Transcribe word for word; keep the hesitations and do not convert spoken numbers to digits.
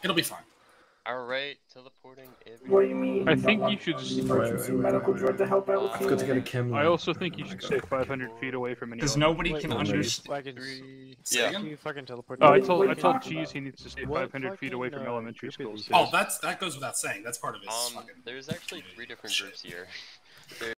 It'll be fine. Alright, teleporting everywhere. What do you mean? I think you should. Emergency medical drug to help out with I've got pain. to get a chem I also think you should stay five hundred feet away from any. Because nobody Wait, can wait, understand. Wagons, Say Yeah. again? you fucking teleport. Oh, I What- told what I are you told talking Cheese about? he needs to stay What five hundred feet away from fucking, uh, elementary group schools. is Oh, that's that goes without saying. That's part of his Um, fucking. there's actually three different shit. groups here.